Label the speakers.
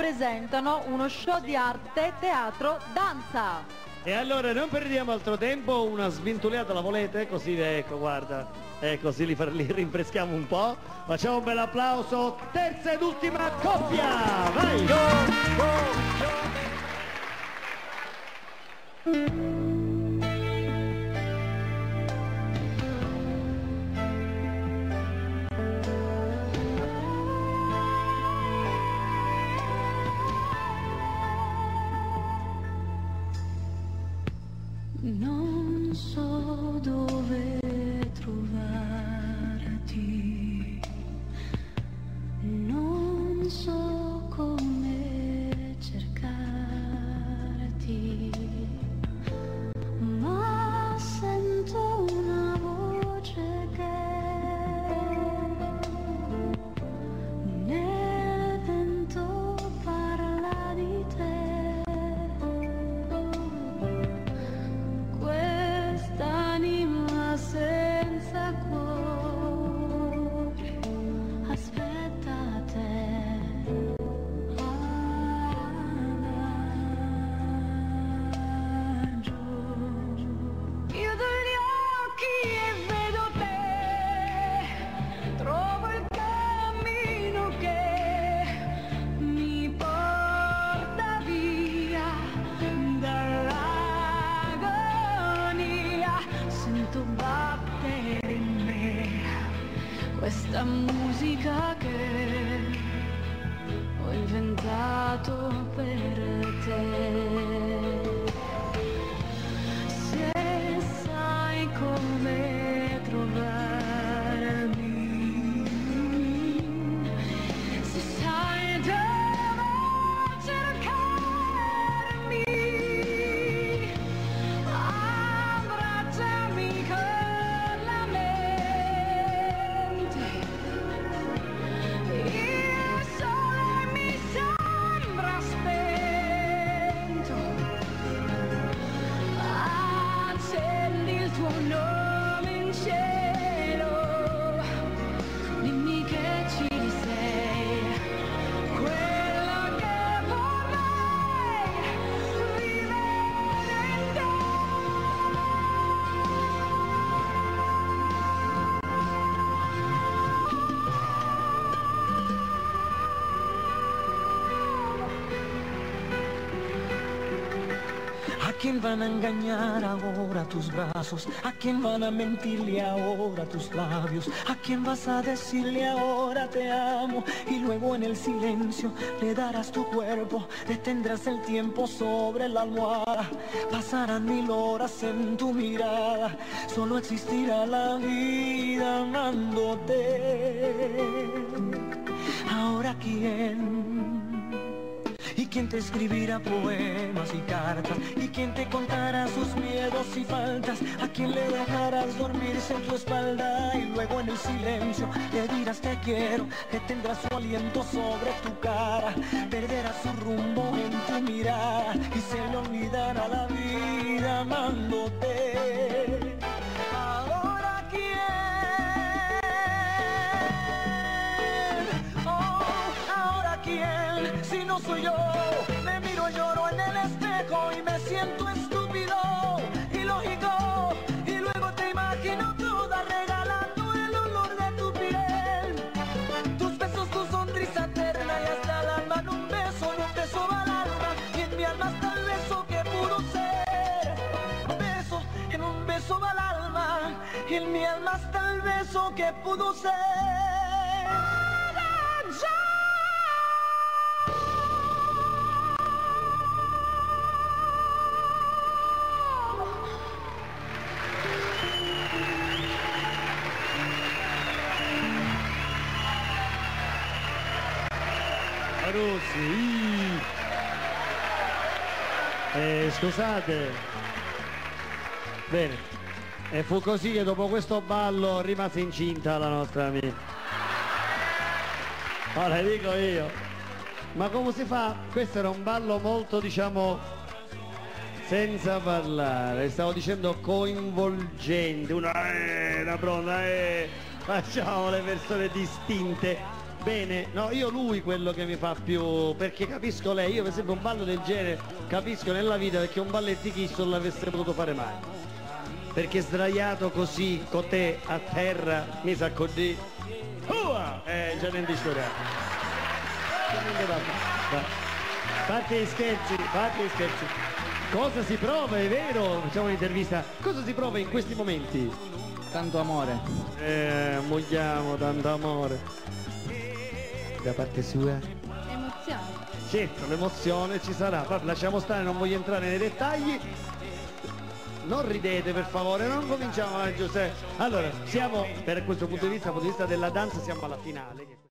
Speaker 1: presentano uno show di arte, teatro, danza.
Speaker 2: E allora non perdiamo altro tempo, una sventuliata la volete? Così ecco, guarda, così li rinfreschiamo un po'. Facciamo un bel applauso, terza ed ultima coppia! Vai! Go, go, go.
Speaker 3: Non so dove trovarti, non so come cercarti, ma sento una voce che nel vento parla di te. Senza cuore aspetta te. Chiudo gli occhi e vedo te, trovo il cammino che mi porta via dall'agonia. Sento battere in me questa musica che ho inventato per te. Se sai come trovarmi, se sai dove cercarmi, abbracciami con la mente. Il sole mi sembra spento, accendi il tuo nome in cielo, dimmi che ci sei, quello che vorrei vivere in te.
Speaker 4: ¿A quién van a engañar ahora tus brazos? ¿A quién van a mentirle ahora tus labios? ¿A quién vas a decirle ahora te amo? Y luego en el silencio le darás tu cuerpo, detendrás el tiempo sobre la almohada. Pasarán 1000 horas en tu mirada, solo existirá la vida amándote. Ahora quién. ¿Y quién te escribirá poemas y cartas? ¿Y quién te contará sus miedos y faltas? ¿A quién le dejarás dormirse en tu espalda? Y luego en el silencio le dirás te quiero, que tendrás su aliento sobre tu cara, perderás su rumbo en tu mirada y se le olvidará la vida amándote. Ahora quién, oh, ahora quién, si no soy yo. Me miro, lloro en el espejo y me siento estúpido, ilógico, y luego te imagino toda regalando el olor de tu piel, tus besos, tu sonrisa eterna y hasta el alma en un beso va al alma y en mi alma hasta el beso que pudo ser. Beso, en un beso va al alma y en mi alma hasta el beso que pudo ser.
Speaker 2: Rossi. Scusate. Bene. E fu così che dopo questo ballo rimase incinta la nostra amica. Ora dico io. Ma come si fa? Questo era un ballo molto, diciamo, senza parlare, stavo dicendo coinvolgente, una pronta, facciamo le persone distinte Bene, no, io lui quello che mi fa più, perché capisco lei, io per esempio un ballo del genere capisco nella vita perché un balletti chi non l'avesse potuto fare mai. Perché sdraiato così, con te a terra, mi sa così, già non discordiamo. Fate gli scherzi, fate gli scherzi. Cosa si prova, è vero? Facciamo un'intervista. Cosa si prova in questi momenti?
Speaker 5: Tanto amore.
Speaker 2: Mogliamo, tanto amore. Da parte sua?
Speaker 1: Emozionato.
Speaker 2: Certo, l'emozione ci sarà. Poi lasciamo stare, non voglio entrare nei dettagli. Non ridete per favore, non cominciamo, Giuseppe. Allora, siamo, per questo punto di vista, dal punto di vista della danza, siamo alla finale.